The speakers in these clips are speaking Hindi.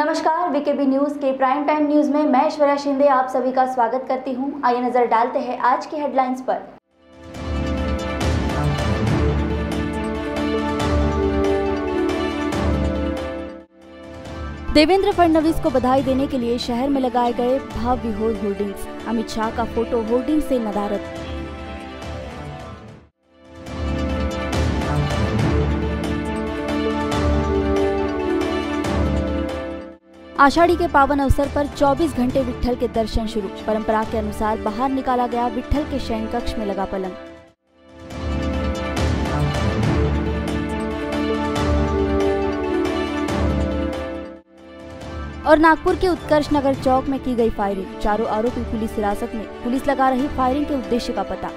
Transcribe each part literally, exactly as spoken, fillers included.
नमस्कार, वीकेबी न्यूज के प्राइम टाइम न्यूज में मैं ऐश्वर्या शिंदे आप सभी का स्वागत करती हूं। आइए नजर डालते हैं आज की हेडलाइंस पर। देवेंद्र फडणवीस को बधाई देने के लिए शहर में लगाए गए भव्य होर्डिंग्स। अमित शाह का फोटो होर्डिंग से नदारद। आषाढ़ी के पावन अवसर पर चौबीस घंटे विट्ठल के दर्शन शुरू। परंपरा के अनुसार बाहर निकाला गया विट्ठल के शयन कक्ष में लगा पलंग। और नागपुर के उत्कर्ष नगर चौक में की गई फायरिंग। चारों आरोपी पुलिस हिरासत में। पुलिस लगा रही फायरिंग के उद्देश्य का पता।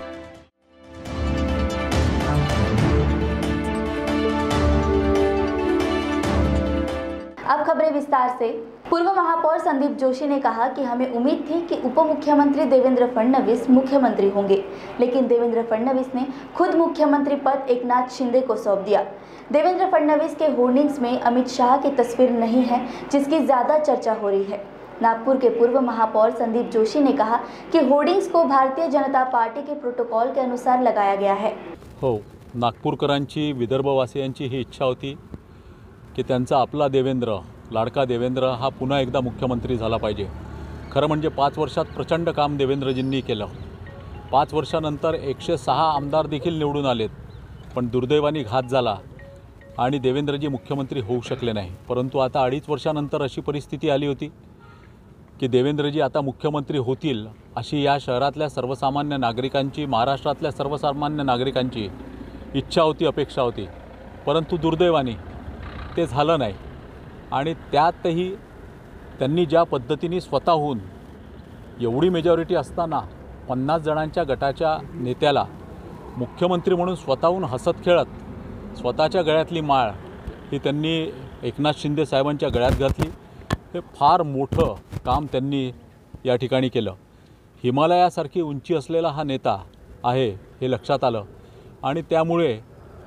अब खबरें विस्तार से। पूर्व महापौर संदीप जोशी ने कहा कि हमें उम्मीद थी कि उप मुख्यमंत्री देवेंद्र फडणवीस मुख्यमंत्री होंगे, लेकिन देवेंद्र फडणवीस ने खुद मुख्यमंत्री पद एकनाथ शिंदे को सौंप दिया। देवेंद्र फडणवीस के होर्डिंग्स में अमित शाह की तस्वीर नहीं है, जिसकी ज्यादा चर्चा हो रही है। नागपुर के पूर्व महापौर संदीप जोशी ने कहा कि होर्डिंग्स को भारतीय जनता पार्टी के प्रोटोकॉल के अनुसार लगाया गया है। हो, नागपूरकरांची विदर्भवासियांची ही इच्छा होती की त्यांचा आपला देवेंद्र, लाडका देवेंद्र हा पुन्हा एकदा मुख्यमंत्री झाला पाहिजे। खरं म्हणजे पाच वर्षात प्रचंड काम देवेंद्रजींनी केलं। पाच वर्षानंतर एकशे सहा आमदार देखील निवडून आलेत, पण दुर्दैवाने घात झाला आणि देवेंद्रजी मुख्यमंत्री होऊ शकले नाही। परंतु आता अडीच वर्षानंतर अशी परिस्थिती आली होती की देवेंद्रजी आता मुख्यमंत्री होतील अशी या शहरातल्या सर्वसामान्य नागरिकांची, महाराष्ट्रातल्या सर्वसामान्य नागरिकांची इच्छा होती, अपेक्षा होती। परंतु दुर्दैवाने ते झालं नाही आणि त्यातही त्यांनी ज्या पद्धतीने स्वतःहून एवढी मेजॉरिटी असताना पन्नास जणांच्या गटाच्या नेत्याला मुख्यमंत्री म्हणून स्वतःहून हसत खेळत स्वतःच्या गळ्यातली माळ ही त्यांनी एकनाथ शिंदे साहेबांच्या गळ्यात घातली। हे फार मोठं काम त्यांनी या ठिकाणी केलं। हिमालयासारखी उंची असलेला हा नेता आहे हे लक्षात आलं आणि त्यामुळे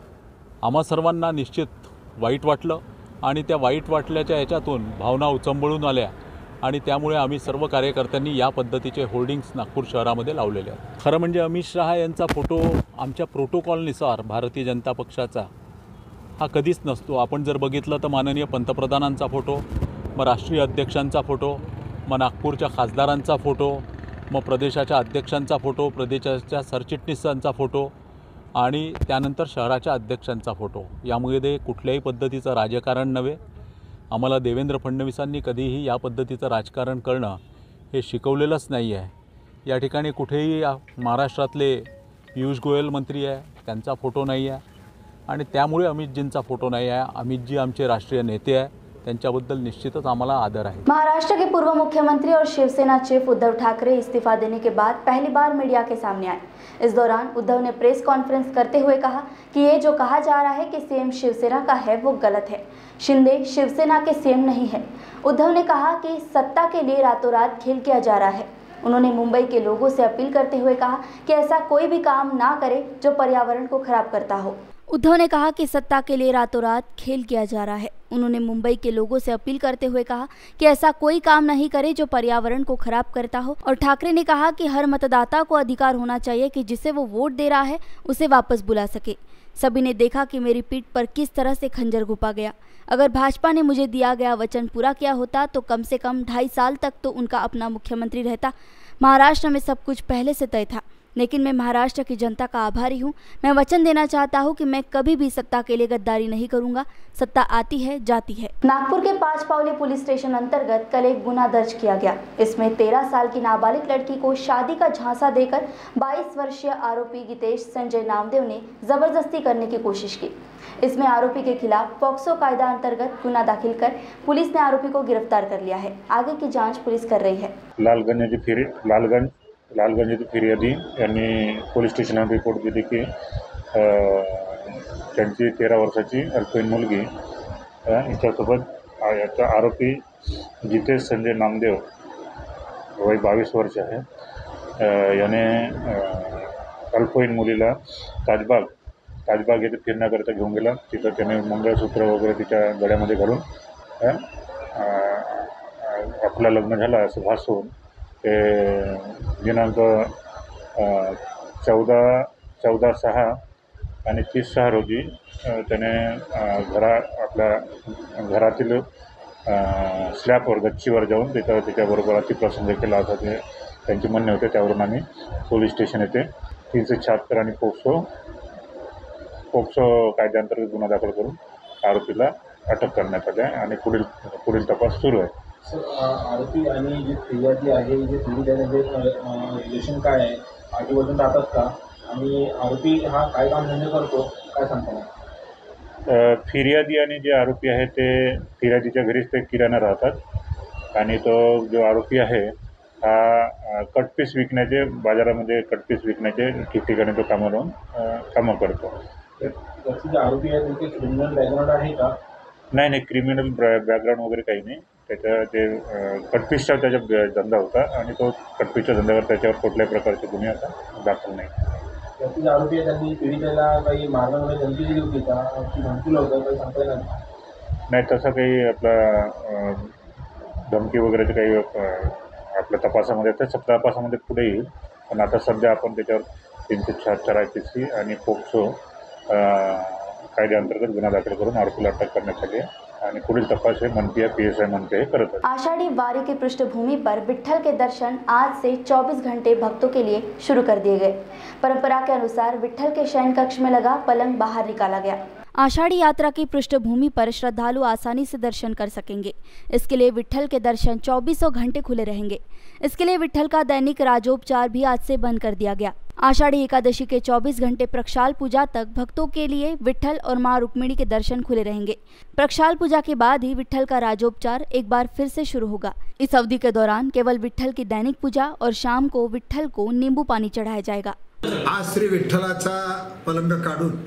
आम्हा सर्वांना निश्चित वाईट वाटलं आणि त्या वाईट वाटल्याच्या याच्यातून भावना उचंबळून आल्या आणि त्यामुळे आम्ही सर्व कार्यकर्त्यांनी या पद्धतीचे होर्डिंग्स नागपूर शहरामध्ये लावलेले आहेत। खरं म्हणजे अमित शहा यांचा फोटो आमच्या प्रोटोकॉलनुसार भारतीय जनता पक्षाचा हा कधीच नसतो। आपण जर बघितलं तर माननीय पंतप्रधानांचा फोटो, मग राष्ट्रीय अध्यक्षांचा फोटो, मग नागपूरच्या खासदारांचा फोटो, मग प्रदेशाच्या अध्यक्षांचा फोटो, प्रदेशाच्या सरचिटणीसांचा फोटो आणि त्यानंतर शहराच्या अध्यक्षांचा फोटो। यामध्ये कुठल्याही पद्धतीचं राजकारण नव्हे। आम्हाला देवेंद्र फडणवीसांनी कधीही या पद्धतीचं राजकारण करणं हे शिकवलेलंच नाही आहे। या ठिकाणी कुठेही महाराष्ट्रातले पियुष गोयल मंत्री आहे, त्यांचा फोटो नाही आहे आणि त्यामुळे अमितजींचा फोटो नहीं है। अमितजी आमचे राष्ट्रीय नेते हैं, त्यांच्याबद्दल निश्चितच आम्हाला आदर है। महाराष्ट्र के पूर्व मुख्यमंत्री और शिवसेना चीफ उद्धव ठाकरे इस्तीफा देने के बाद पहली बार मीडिया के सामने आए। इस दौरान उद्धव ने प्रेस कॉन्फ्रेंस करते हुए कहा कि ये जो कहा जा रहा है कि सीएम शिवसेना का है वो गलत है। शिंदे शिवसेना के सीएम नहीं है। उद्धव ने कहा कि सत्ता के लिए रातों रात खेल किया जा रहा है। उन्होंने मुंबई के लोगों से अपील करते हुए कहा कि ऐसा कोई भी काम ना करे जो पर्यावरण को खराब करता हो। उद्धव ने कहा कि सत्ता के लिए रातों रात खेल किया जा रहा है। उन्होंने मुंबई के लोगों से अपील करते हुए कहा कि ऐसा कोई काम नहीं करे जो पर्यावरण को खराब करता हो। और ठाकरे ने कहा कि हर मतदाता को अधिकार होना चाहिए कि जिसे वो वोट दे रहा है उसे वापस बुला सके। सभी ने देखा कि मेरी पीठ पर किस तरह से खंजर घुपा गया। अगर भाजपा ने मुझे दिया गया वचन पूरा किया होता तो कम से कम ढाई साल तक तो उनका अपना मुख्यमंत्री रहता। महाराष्ट्र में सब कुछ पहले से तय था, लेकिन मैं महाराष्ट्र की जनता का आभारी हूं। मैं वचन देना चाहता हूं कि मैं कभी भी सत्ता के लिए गद्दारी नहीं करूंगा। सत्ता आती है, जाती है। नागपुर के पांच पावली पुलिस स्टेशन अंतर्गत कल एक गुना दर्ज किया गया। इसमें तेरह साल की नाबालिग लड़की को शादी का झांसा देकर बाईस वर्षीय आरोपी गीतेश संजय नामदेव ने जबरदस्ती करने की कोशिश की। इसमें आरोपी के खिलाफ पॉक्सो कायदा अंतर्गत गुना दाखिल कर पुलिस ने आरोपी को गिरफ्तार कर लिया है। आगे की जाँच पुलिस कर रही है। लालगंज लालगंज लालगंज येथील फिर्यादी यांनी पोलीस स्टेशनात रिपोर्ट दिली की त्यांची तेरा वर्षाची अल्पवयीन मुलगी हिच्यासोबत याचा आरोपी गीतेश संजय नामदेव वय बावीस वर्ष आहे, याने अल्पवयीन मुलीला ताजबाग ताजबाग येथे फिरण्याकरिता घेऊन गेला। तिथं त्याने मंगळसूत्र वगैरे तिच्या गळ्यामध्ये घालून आपलं लग्न झालं असं भासून ते दिनांक चौदा चौदा सहा आणि तीस सहा रोजी त्याने घरा आपल्या घरातील स्लॅबवर गच्चीवर जाऊन त्याच्यावर त्याच्याबरोबर अतिप्रसंग केला होता ते त्यांचे म्हणणे होते. त्यावरून आम्ही पोलीस स्टेशन येथे तीनशे शहात्तर आणि पोक्सो पोक्सो कायद्याअंतर्गत गुन्हा दाखल करून आरोपीला अटक करण्यात आली आहे आणि पुढील पुढील तपास सुरू आहे. सर, आरोपी आणि जे फिर्यादी आहे जे पीडित आहे त्यांचे रिलेशन काय आहे, आजूबाजून राहतात का आणि आरोपी हा काय काम धंदे करतो काय सांगता? फिर्यादी आणि जे आरोपी आहे ते फिर्यादीच्या घरीच ते किराणा राहतात आणि तो जो आरोपी आहे हा कटपीस विकण्याचे बाजारामध्ये कटपीस विकण्याचे ठिकठिकाणी तो कामं लावून कामं करतो. त्याचे जे आरोपी आहे त्यांचे क्रिमिनल बॅकग्राऊंड आहे का? नाही नाही क्रिमिनल बॅकग्राऊंड वगैरे काही नाही. त्याच्या ते कटपीसचा त्याचा धंदा होता आणि तो कटपीसच्या धंद्यावर त्याच्यावर कुठल्याही प्रकारचे गुन्हे आता दाखल नाही. त्याचे जे आरोपी आहे त्यांनी पीडितेला काही मारण्यामध्ये धमकी दिली होती का की धमकी होतं काही सांगता येणार नाही. तसं काही आपला धमकी वगैरेचं काही आपल्या तपासामध्ये तर तपासामध्ये पुढे येईल. पण आता सध्या आपण त्याच्यावर तीनशे शहात्तर आय पी सी आणि पोक्सो कायद्याअंतर्गत गुन्हा दाखल करून आरोपीला अटक करण्यात आली आहे आणि पुढील तपास हे मनपी पी एस आय मनपी करत है। आषाढ़ी वारी की पृष्ठभूमि पर विट्ठल के दर्शन आज से चौबीस घंटे भक्तों के लिए शुरू कर दिए गए। परंपरा के अनुसार विट्ठल के शयन कक्ष में लगा पलंग बाहर निकाला गया। आषाढ़ी यात्रा की पृष्ठभूमि पर श्रद्धालु आसानी से दर्शन कर सकेंगे। इसके लिए विट्ठल के दर्शन चौबीसों घंटे खुले रहेंगे। इसके लिए विट्ठल का दैनिक राजोपचार भी आज से बंद कर दिया गया। आषाढ़ी एकादशी के चौबीस घंटे प्रक्षाल पूजा तक भक्तों के लिए विट्ठल और मां रुक्मिणी के दर्शन खुले रहेंगे। प्रक्षाल पूजा के बाद ही विट्ठल का राजोपचार एक बार फिर से शुरू होगा। इस अवधि के दौरान केवल विट्ठल की दैनिक पूजा और शाम को विट्ठल को नींबू पानी चढ़ाया जाएगा। आज श्री विठ्ठलाचा पलंग काढून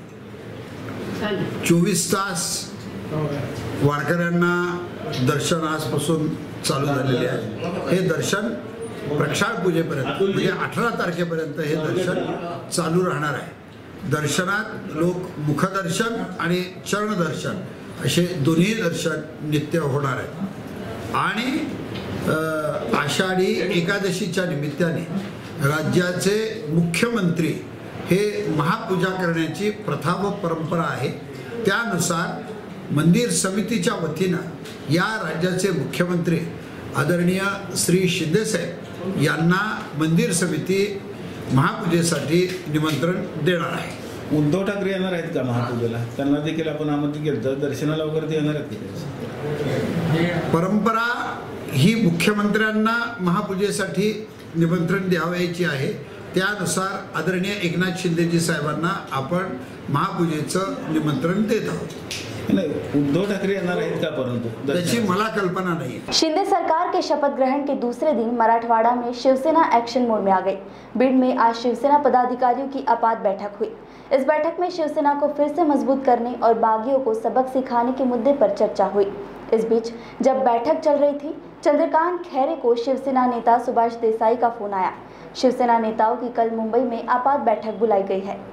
चोवीस तास वारकऱ्यांना दर्शन आजपासून चालू झालेले आहे। हे दर्शन प्रक्षाळ पूजेपर्यंत म्हणजे अठरा तारखेपर्यंत हे दर्शन चालू राहणार आहे। दर्शनात लोक मुखदर्शन आणि चरणदर्शन असे दोन्ही दर्शन नित्य होणार आहेत। आणि आषाढी एकादशीच्या निमित्ताने राज्याचे मुख्यमंत्री हे महापूजा करण्याची प्रथा व परंपरा आहे। त्यानुसार मंदिर समितीच्या वतीनं या राज्याचे मुख्यमंत्री आदरणीय श्री शिंदे साहेब यांना मंदिर समिती महापूजेसाठी निमंत्रण देणार आहे। उद्धव ठाकरे येणार आहेत का महापूजेला? त्यांना देखील आपण आमंत्रित केलं तर दर्शनाला वगैरे ते येणार आहेत? परंपरा ही मुख्यमंत्र्यांना महापूजेसाठी निमंत्रण द्यावयाची आहे। त्यानुसार आदरणीय एकनाथ शिंदेजी साहेबांना आपण महापूजेचं निमंत्रण देत आहोत। नाही, उद्धव ठाकरे येणार आहेत का? परंतु त्याची मला कल्पना नहीं। शिंदे सरकार के शपथ ग्रहण के दूसरे दिन मराठवाड़ा में शिवसेना एक्शन मोड में आ गई। बीड में आज शिवसेना पदाधिकारियों की आपात बैठक हुई। इस बैठक में शिवसेना को फिर से मजबूत करने और बागियों को सबक सिखाने के मुद्दे पर चर्चा हुई। इस बीच जब बैठक चल रही थी, चंद्रकांत खैरे को शिवसेना नेता सुभाष देसाई का फोन आया। शिवसेना नेताओं की कल मुंबई में आपात बैठक बुलाई गई है।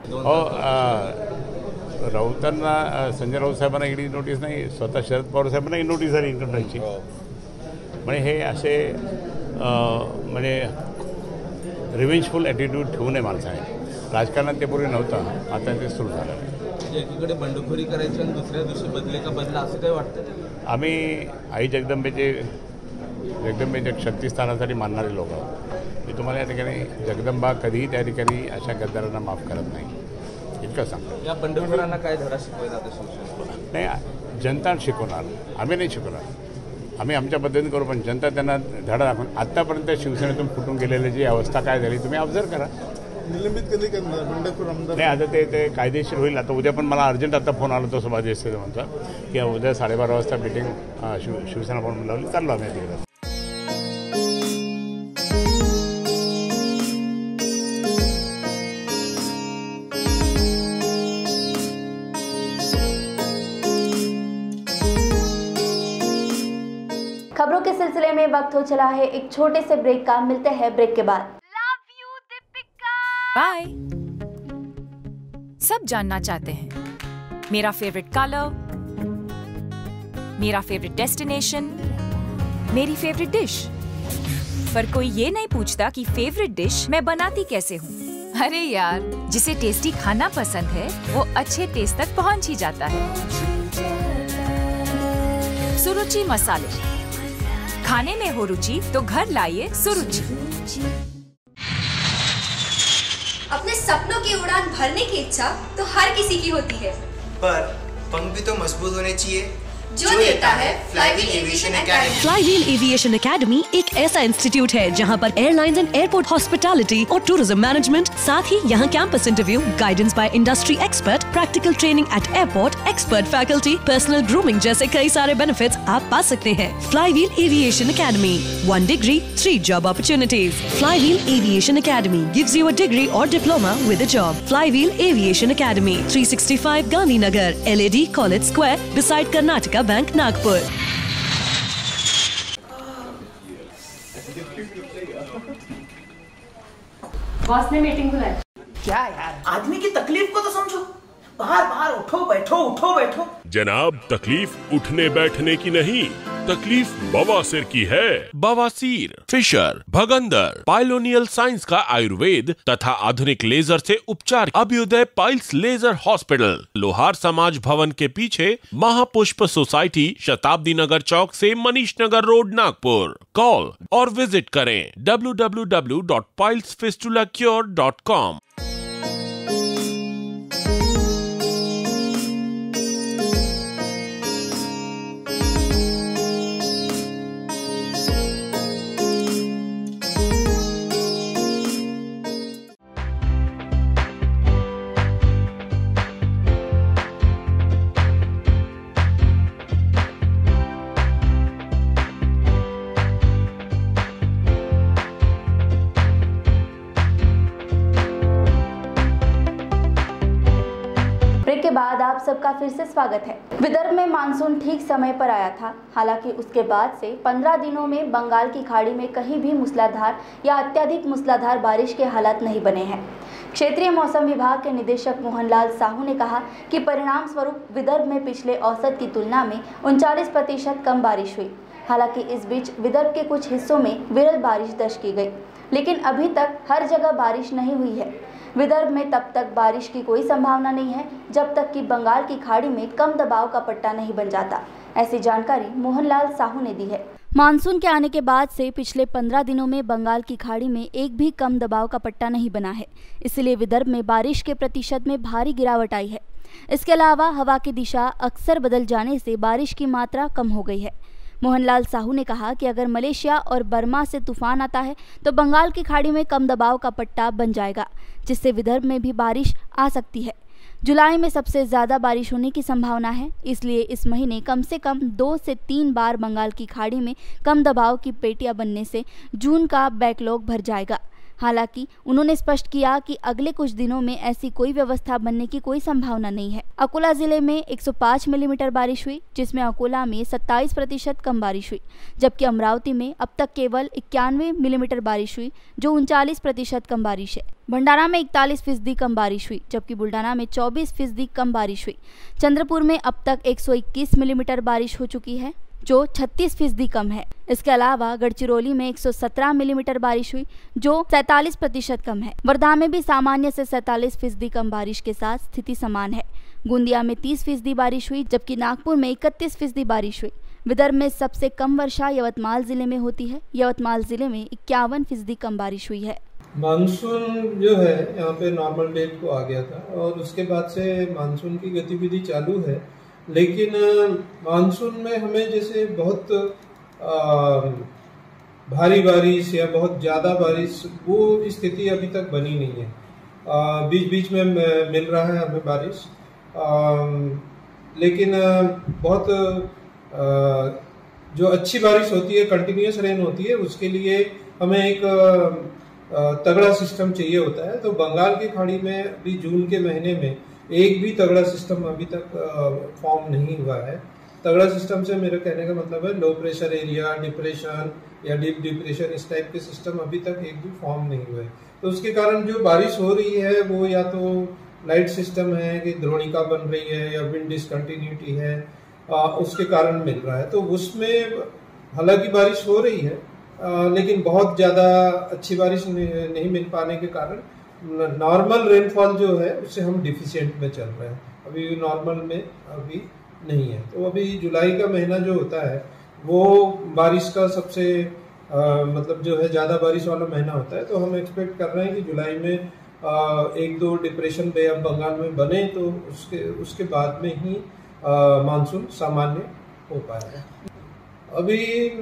राऊतांना संजय राऊत साहेबांना ईडी नोटीस नाही, स्वतः शरद पवार साहेबांना ही नोटीस आली इन्कम टॅक्सची। म्हणजे हे असे म्हणजे रिव्हेंजफुल ॲटिट्यूड ठेवू नये माणसाने। राजकारणात ते पूर्वी नव्हतं, आता ते सुरू झालं आहे। एकीकडे बंडखोरी करायची आणि दुसऱ्या दिवशी बदले का बदला असं काय वाटतं? आम्ही आई जगदंबेचे जगदंबेच्या शक्तिस्थानासाठी मानणारे लोक आहोत। मी तुम्हाला या ठिकाणी जगदंबा कधीही त्या ठिकाणी अशा गद्दारांना माफ करत नाही, इतकं सांगतो। या बंडखोरांना काय धडा शिकवायचा आता शिवसेना? नाही, जनता शिकवणार, आम्ही नाही शिकवणार। आम्ही आमच्या पद्धतीने करू, पण जनता त्यांना धडा दाखवून आत्तापर्यंत शिवसेनेतून फुटून गेलेली जी अवस्था काय झाली तुम्ही ऑब्झर्व करा। निलंबित कधी करणार बंडखोर आमदार? नाही, आता ते ते कायदेशीर होईल। आता उद्या पण मला अर्जंट आता फोन आला होता सुभाष देसाई म्हणता की उद्या साडेबारा वाजता मीटिंग शिव शिवसेना भवन लावली, चाललो आम्ही तिकडे। खबरों के सिलसिले में वक्त हो चला है एक छोटे से ब्रेक का। मिलते हैं ब्रेक के बाद। बाय। सब जानना चाहते हैं मेरा फेवरेट कलर, मेरा फेवरेट डेस्टिनेशन, मेरी फेवरेट डिश। पर कोई ये नहीं पूछता कि फेवरेट डिश मैं बनाती कैसे हूँ। अरे यार, जिसे टेस्टी खाना पसंद है वो अच्छे टेस्ट तक पहुँच ही जाता है। सुरुचि मसाले, खाने में हो रुचि तो घर लाइए सुरुचि। अपने सपनों की उड़ान भरने की इच्छा तो हर किसी की होती है, पर पंख भी तो मजबूत होने चाहिए, जो देता है flywheel aviation academy. Flywheel aviation academy एक ऐसा इंस्टीट्यूट है जहां पर एयरलाइंस एंड एयरपोर्ट हॉस्पिटैलिटी और टूरिज्म मैनेजमेंट, साथ ही यहां campus interview, guidance by industry expert, practical training at airport, expert faculty, personal grooming जैसे कई सारे बेनिफिट्स आप पा सकते हैं। Flywheel aviation academy, one degree three job opportunities. Flywheel aviation academy gives you a degree और diploma with a job. Flywheel aviation academy, three sixty five Gandhinagar, L A D college square, beside Karnataka bank, Nagpur. Boss ने मीटिंग बुलाई। क्या यार, आदमी की तकलीफ को तो समझो। बाहर बाहर उठो बैठो उठो बैठो। जनाब, तकलीफ उठने बैठने की नहीं, तकलीफ बवासीर की है। बवासीर, फिशर, भगंदर, पाइलोनियल साइंस का आयुर्वेद तथा आधुनिक लेजर से उपचार। अभ्युदय पाइल्स लेजर हॉस्पिटल, लोहार समाज भवन के पीछे, महापुष्प सोसाइटी, शताब्दी नगर चौक से मनीष नगर रोड, नागपुर। कॉल और विजिट करें W W W dot piles fistula cure dot com. के बाद आप सबका फिर से स्वागत है। विदर्भ में मानसून ठीक समय पर आया था। हालांकि उसके बाद से पंद्रह दिनों में बंगाल की खाड़ी में कहीं भी मूसलाधार या अत्यधिक मूसलाधार बारिश के हालात नहीं बने हैं। क्षेत्रीय मौसम विभाग के निदेशक मोहनलाल साहू ने कहा कि परिणाम स्वरूप विदर्भ में पिछले औसत की तुलना में उनचालीस प्रतिशत कम बारिश हुई। हालांकि इस बीच विदर्भ के कुछ हिस्सों में विरल बारिश दर्ज की गई, लेकिन अभी तक हर जगह बारिश नहीं हुई है। विदर्भ में तब तक बारिश की कोई संभावना नहीं है जब तक कि बंगाल की खाड़ी में कम दबाव का पट्टा नहीं बन जाता। ऐसी जानकारी मोहनलाल साहू ने दी है। मानसून के आने के बाद से पिछले पंद्रह दिनों में बंगाल की खाड़ी में एक भी कम दबाव का पट्टा नहीं बना है, इसलिए विदर्भ में बारिश के प्रतिशत में भारी गिरावट आई है। इसके अलावा हवा की दिशा अक्सर बदल जाने से बारिश की मात्रा कम हो गई है। मोहनलाल साहू ने कहा कि अगर मलेशिया और बर्मा से तूफान आता है तो बंगाल की खाड़ी में कम दबाव का पट्टा बन जाएगा, जिससे विदर्भ में भी बारिश आ सकती है। जुलाई में सबसे ज़्यादा बारिश होने की संभावना है, इसलिए इस महीने कम से कम दो से तीन बार बंगाल की खाड़ी में कम दबाव की पेटियां बनने से जून का बैकलॉग भर जाएगा। हालांकि उन्होंने स्पष्ट किया कि अगले कुछ दिनों में ऐसी कोई व्यवस्था बनने की कोई संभावना नहीं है। अकोला जिले में एक सौ पाँच मिलीमीटर बारिश हुई, जिसमें अकोला में सत्ताईस प्रतिशत कम बारिश हुई, जबकि अमरावती में अब तक केवल इक्यानवे मिलीमीटर बारिश हुई, जो उनचालीस प्रतिशत कम बारिश है। भंडारा में इकतालीस फीसदी कम बारिश हुई, जबकि बुल्डाना में चौबीस फीसदी कम बारिश हुई। चंद्रपुर में अब तक एक सौ इक्कीस मिलीमीटर बारिश हो चुकी है, जो छत्तीस फीसदी कम है। इसके अलावा गढ़चिरौली में एक सौ सत्रह मिलीमीटर बारिश हुई, जो सैंतालीस प्रतिशत कम है। वर्धा में भी सामान्य से सैंतालीस फीसदी कम बारिश के साथ स्थिति समान है। गोंदिया में तीस फीसदी बारिश हुई, जबकि नागपुर में इकतीस फीसदी बारिश हुई। विदर्भ में सबसे कम वर्षा यवतमाल जिले में होती है। यवतमाल जिले में इक्यावन फीसदी कम बारिश हुई है। मानसून जो है यहाँ पे नॉर्मल डेट को आ गया था और उसके बाद से मानसून की गतिविधि चालू है, लेकिन मानसून में हमें जैसे बहुत आ, भारी बारिश या बहुत ज़्यादा बारिश, वो स्थिति अभी तक बनी नहीं है। आ, बीच बीच में मिल रहा है हमें बारिश, आ, लेकिन बहुत आ, जो अच्छी बारिश होती है, कंटिन्यूस रेन होती है, उसके लिए हमें एक आ, तगड़ा सिस्टम चाहिए होता है। तो बंगाल की खाड़ी में अभी जून के महीने में एक भी तगड़ा सिस्टम अभी तक फॉर्म नहीं हुआ है। तगड़ा सिस्टम से मेरे कहने का मतलब है लो प्रेशर एरिया, डिप्रेशन या डीप डिप्रेशन, इस टाइप के सिस्टम अभी तक एक भी फॉर्म नहीं हुए। तो उसके कारण जो बारिश हो रही है वो या तो लाइट सिस्टम है कि द्रोणिका बन रही है या विंड डिसकंटिन्यूटी है, आ, उसके कारण मिल रहा है। तो उसमें हालांकि बारिश हो रही है, आ, लेकिन बहुत ज़्यादा अच्छी बारिश नहीं, नहीं मिल पाने के कारण नॉर्मल रेनफॉल जो है उससे हम डिफिशिएंट में चल रहे हैं, अभी नॉर्मल में अभी नहीं है। तो अभी जुलाई का महीना जो होता है वो बारिश का सबसे आ, मतलब जो है ज़्यादा बारिश वाला महीना होता है। तो हम एक्सपेक्ट कर रहे हैं कि जुलाई में आ, एक दो डिप्रेशन बे ऑफ बंगाल में बने तो उसके उसके बाद में ही मानसून सामान्य हो पाएगा। अभी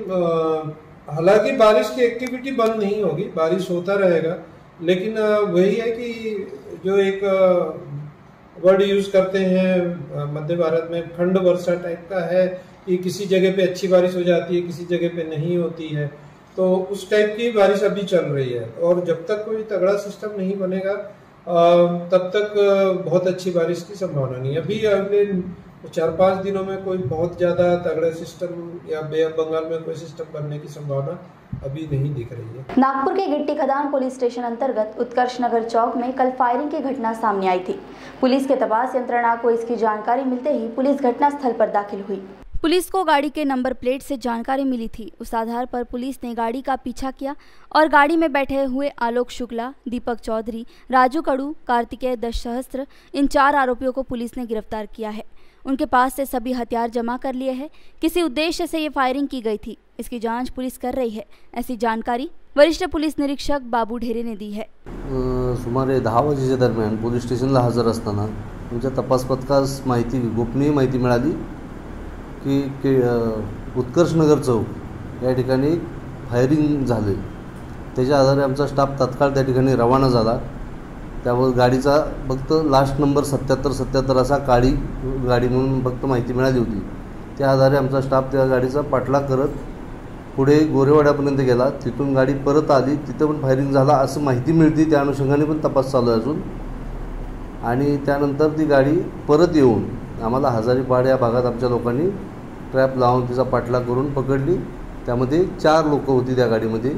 हालांकि बारिश की एक्टिविटी बंद नहीं होगी, बारिश होता रहेगा, लेकिन आ, वही है कि जो एक वर्ड यूज करते हैं मध्य भारत में खंड वर्षा टाइप का है कि किसी जगह पे अच्छी बारिश हो जाती है, किसी जगह पे नहीं होती है। तो उस टाइप की बारिश अभी चल रही है और जब तक कोई तगड़ा सिस्टम नहीं बनेगा तब तक बहुत अच्छी बारिश की संभावना नहीं है। अभी अगले चार पाँच दिनों में कोई बहुत ज़्यादा तगड़े सिस्टम या बे ऑफ बंगाल में कोई सिस्टम बनने की संभावना अभी नहीं दिख रही है। नागपुर के गिट्टी खदान पुलिस स्टेशन अंतर्गत उत्कर्ष नगर चौक में कल फायरिंग की घटना सामने आई थी। पुलिस के तपास यंत्रणा को इसकी जानकारी मिलते ही पुलिस घटनास्थल पर दाखिल हुई। पुलिस को गाड़ी के नंबर प्लेट से जानकारी मिली थी। उस आधार पर पुलिस ने गाड़ी का पीछा किया और गाड़ी में बैठे हुए आलोक शुक्ला, दीपक चौधरी, राजू कड़ू, कार्तिकेय दस सहस्त्र इन चार आरोपियों को पुलिस ने गिरफ्तार किया है। उनके पास से सभी हथियार जमा कर लिए हैं। किसी उद्देश्य से ये फायरिंग की गई थी, इसकी जांच पुलिस कर रही है, ऐसी जानकारी वरिष्ठ पोलीस निरीक्षक बाबू ढेरे ने दी है। सुमारे दहा वाजेच्या दरम्यान पोलीस स्टेशनला हजर असताना तुमच्या तपास पथकास माहिती गोपनीय माहिती मिळाली की की उत्कर्ष नगर चौक या ठिकाणी फायरिंग झाले। त्याच्या आधारे आमचा स्टाफ तत्काळ त्या ठिकाणी रवाना झाला। त्यावर गाडीचा फक्त लास्ट नंबर सत्याहत्तर सत्याहत्तर असा काळी गाडी म्हणून फक्त माहिती मिळाली होती। त्या आधारे आमचा स्टाफ त्या गाडीचा पाठलाग करत पुढे गोरेवाड्यापर्यंत गेला। तिथून गाडी परत आली, तिथं पण फायरिंग झाला असं माहिती मिळते। त्या अनुषंगाने पण तपास चालू आहे अजून। आणि त्यानंतर ती गाडी परत येऊन आम्हाला हजारीपाड या भागात आमच्या लोकांनी ट्रॅप लावून तिचा पाठलाग करून पकडली। त्यामध्ये चार लोक होती त्या गाडीमध्ये।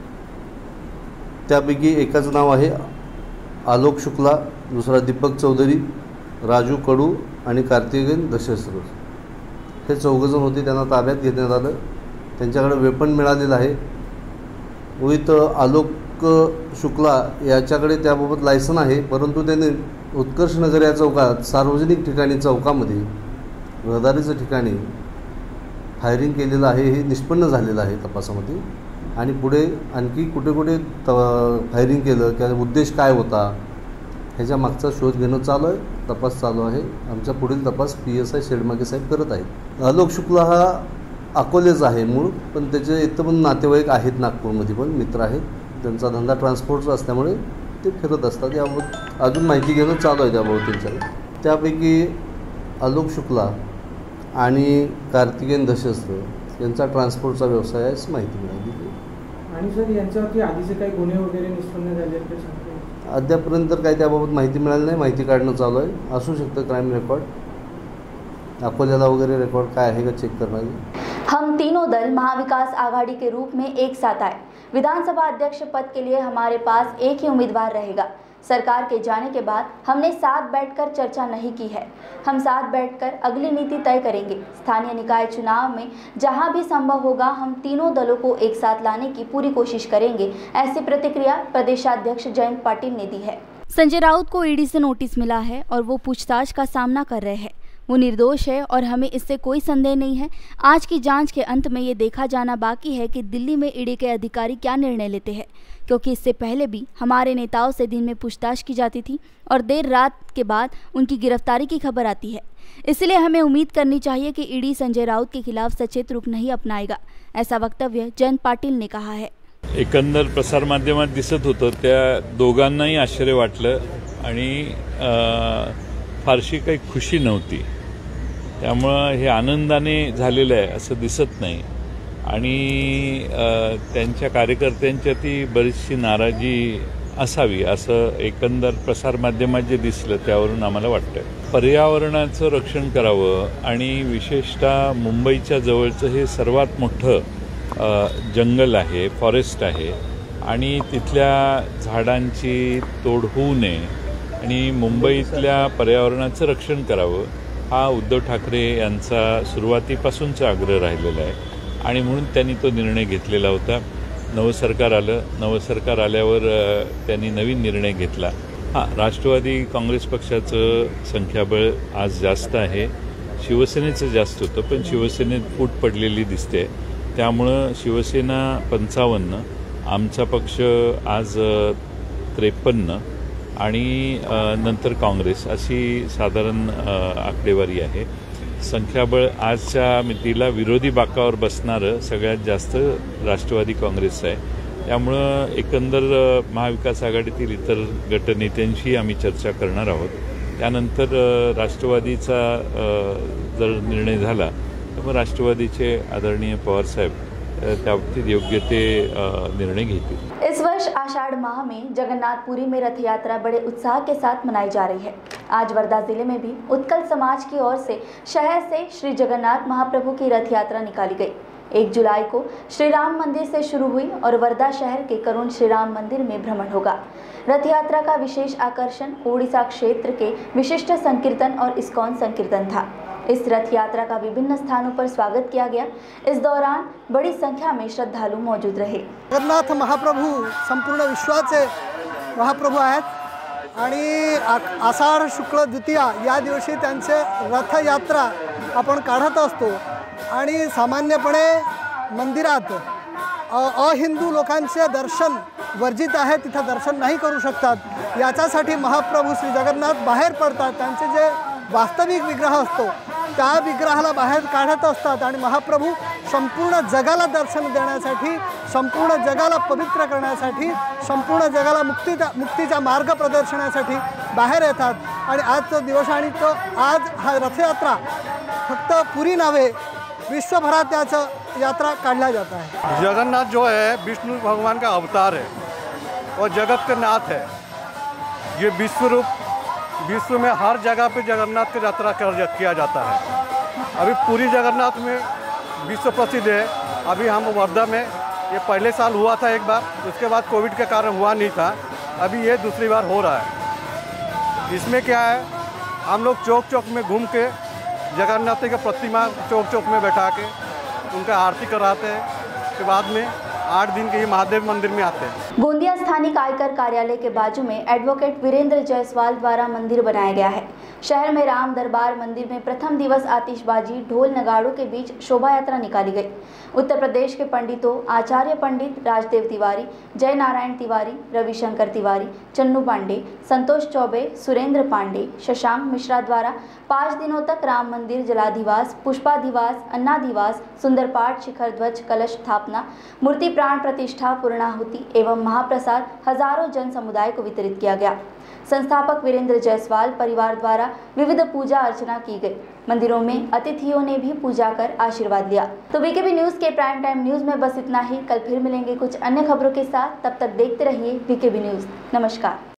त्यापैकी एकाचं नाव आहे आलोक शुक्ला, दुसरा दीपक चौधरी, राजू कडू आणि कार्तिकेय दशस्त्र हे चौघजण होते। त्यांना ताब्यात घेण्यात आलं। त्यांच्याकडे वेपन मिळालेलं आहे। विथ आलोक शुक्ला याच्याकडे त्याबाबत लायसन आहे, परंतु त्याने उत्कर्ष नगर या चौकात सार्वजनिक ठिकाणी चौकामध्ये रहदारीच्या ठिकाणी फायरिंग केलेलं आहे हे निष्पन्न झालेलं आहे तपासामध्ये। आणि पुढे आणखी कुठे कुठे फायरिंग केलं, त्याचा उद्देश काय होता ह्याच्या मागचा शोध घेणं चालू आहे, तपास चालू आहे। आमचा पुढील तपास पी एस आय शेडमागे साहेब करत आहेत। आलोक शुक्ला हा अकोलेचा आहे मूळ, पण त्याचे इथं पण नातेवाईक आहेत, नागपूरमध्ये पण मित्र आहेत। त्यांचा धंदा ट्रान्सपोर्टचा असल्यामुळे ते फिरत असतात। याबाबत अजून माहिती घेणं चालू आहे त्याबाबत त्यांच्याकडे। त्यापैकी आलोक शुक्ला आणि कार्तिकेय दशस्त्र यांचा ट्रान्सपोर्टचा व्यवसाय आहे अशी माहिती मिळाली। आणि सर यांच्यावरती आधीचे काही गुन्हे वगैरे निष्पन्न झाले ते सांगते? अद्यापर्यंत काही त्याबाबत माहिती मिळाली नाही, माहिती काढणं चालू आहे। असू शकतं क्राइम रेकॉर्ड अकोल्याला वगैरे रेकॉर्ड काय आहे का चेक करना। हम तीनों दल महाविकास आघाड़ी के रूप में एक साथ आए। विधानसभा अध्यक्ष पद के लिए हमारे पास एक ही उम्मीदवार रहेगा। सरकार के जाने के बाद हमने साथ बैठकर चर्चा नहीं की है। हम साथ बैठकर अगली नीति तय करेंगे। स्थानीय निकाय चुनाव में जहां भी संभव होगा हम तीनों दलों को एक साथ लाने की पूरी कोशिश करेंगे, ऐसी प्रतिक्रिया प्रदेशाध्यक्ष जयंत पाटिल ने दी है। संजय राउत को ईडी से नोटिस मिला है और वो पूछताछ का सामना कर रहे हैं। वो निर्दोष है और हमें इससे कोई संदेह नहीं है। आज की जांच के अंत में ये देखा जाना बाकी है कि दिल्ली में ईडी के अधिकारी क्या निर्णय लेते हैं, क्योंकि इससे पहले भी हमारे नेताओं से दिन में पूछताछ की जाती थी और देर रात के बाद उनकी गिरफ्तारी की खबर आती है। इसलिए हमें उम्मीद करनी चाहिए कि ईडी संजय राउत के खिलाफ सचेत रुख नहीं अपनाएगा, ऐसा वक्तव्य जयंत पाटिल ने कहा है। एकंदर प्रसारमाध्यमात दिसत होतं त्या दोघांनाही आश्चर्य वाटलं आणि फारशी काही खुशी नव्हती। त्यामुळे हे आनंदाने झालेलं आहे असं दिसत नाही आणि त्यांच्या कार्यकर्त्यांच्या ती बरीचशी नाराजी असावी असं एकंदर प्रसारमाध्यमात जे दिसलं त्यावरून आम्हाला वाटतं। पर्यावरणाचं रक्षण करावं आणि विशेषतः मुंबईच्या जवळचं हे सर्वात मोठं जंगल आहे, फॉरेस्ट आहे आणि तिथल्या झाडांची तोड होऊ नये आणि मुंबईतल्या पर्यावरणाचं रक्षण करावं हा उद्धव ठाकरे यांचा सुरुवातीपासूनचा आग्रह राहिलेला आहे आणि म्हणून त्यांनी तो निर्णय घेतलेला होता. नवं सरकार आलं, नवं सरकार आल्यावर त्यांनी नवीन निर्णय घेतला. हां, राष्ट्रवादी काँग्रेस पक्षाचं संख्याबळ आज जास्त आहे, शिवसेनेचं जास्त होतं, पण शिवसेनेत फूट पडलेली दिसते. त्यामुळं शिवसेना पंचावन्न, आमचा पक्ष आज त्रेपन्न आणि नंतर काँग्रेस अशी साधारण आकडेवारी आहे. संख्याबळ आजच्या मितीला विरोधी बाकावर बसणारं सगळ्यात जास्त राष्ट्रवादी काँग्रेस आहे. त्यामुळं एकंदर महाविकास आघाडीतील इतर गटनेत्यांशी आम्ही चर्चा करणार आहोत. त्यानंतर राष्ट्रवादीचा जर निर्णय झाला तर मग राष्ट्रवादीचे आदरणीय पवारसाहेब त्याबाबतीत योग्य ते निर्णय घेतील. इस वर्ष आषाढ़ माह में जगन्नाथपुरी में रथ यात्रा बड़े उत्साह के साथ मनाई जा रही है. आज वर्धा जिले में भी उत्कल समाज की ओर से शहर से श्री जगन्नाथ महाप्रभु की रथ यात्रा निकाली गई. एक जुलाई को श्री राम मंदिर से शुरू हुई और वर्धा शहर के करुण श्री राम मंदिर में भ्रमण होगा. रथ यात्रा का विशेष आकर्षण ओडिशा क्षेत्र के विशिष्ट संकीर्तन और इस्कॉन संकीर्तन था. इस रथ यात्रा का विभिन्न स्थानों पर स्वागत किया गया. इस दौरान बड़ी संख्या में श्रद्धालु मौजूद रहे. जगन्नाथ महाप्रभू संपूर्ण विश्वाचे महाप्रभू आहेत आणि आषाढ शुक्ल द्वितीया या दिवशी त्यांचे रथयात्रा आपण काढत असतो आणि सामान्यपणे मंदिरात अहिंदू लोकांचे दर्शन वर्जित आहे, तिथं दर्शन नाही करू शकतात. याच्यासाठी महाप्रभू श्री जगन्नाथ बाहेर पडतात. त्यांचे जे वास्तविक विग्रह असतो त्या विग्रहाला बाहेर काढत असतात आणि महाप्रभू संपूर्ण जगाला दर्शन देण्यासाठी, संपूर्ण जगाला पवित्र करण्यासाठी, संपूर्ण जगाला मुक्ती मुक्तीचा मार्ग प्रदर्शनासाठी बाहेर येतात. आणि आजचा दिवस आणि तो आज हा रथयात्रा फक्त पुरी नव्हे विश्वभरात त्याचं यात्रा काढला जाता है. जगन्नाथ जो है विष्णु भगवान का अवतार है और जगत के नाथ है. ये विश्व रूप विश्व में हर जगह पे जगन्नाथ की यात्रा कर किया जाता है. अभी पूरी जगन्नाथ में विश्व प्रसिद्ध है. अभी हम वर्धा में ये पहले साल हुआ था एक बार, उसके बाद कोविड के कारण हुआ नहीं था. अभी ये दूसरी बार हो रहा है. इसमें क्या है, हम लोग चौक चौक में घूम के जगन्नाथ की प्रतिमा चौक चौक में बैठा के उनका आरती कराते हैं. उसके बाद में आठ दिन के ये महादेव मंदिर में आते हैं. गोंदिया स्थानिक आयकर कार्यालय के बाजू में एडवोकेट वीरेंद्र जायसवाल द्वारा मंदिर बनाया गया है. शहर में राम दरबार मंदिर में प्रथम दिवस आतिशबाजी, ढोल नगाड़ों के बीच शोभा यात्रा निकाली गई. उत्तर प्रदेश के पंडितों आचार्य पंडित राजदेव तिवारी, जय नारायण तिवारी, रविशंकर तिवारी, चन्नू पांडे, संतोष चौबे, सुरेंद्र पांडे, शशांक मिश्रा द्वारा पाँच दिनों तक राम मंदिर जलाधिवास, पुष्पाधिवास, अन्नाधिवास, सुंदरपाठ, शिखर ध्वज, कलश स्थापना, मूर्ति प्राण प्रतिष्ठा, पूर्णाहुति एवं महाप्रसाद हजारों जन समुदाय को वितरित किया गया. संस्थापक वीरेंद्र जायसवाल परिवार द्वारा विविध पूजा अर्चना की गई. मंदिरों में अतिथियों ने भी पूजा कर आशीर्वाद लिया. तो वीकेबी न्यूज़ के प्राइम टाइम न्यूज़ में बस इतना ही. कल फिर मिलेंगे कुछ अन्य खबरों के साथ. तब तक देखते रहिए वीकेबी न्यूज़. नमस्कार.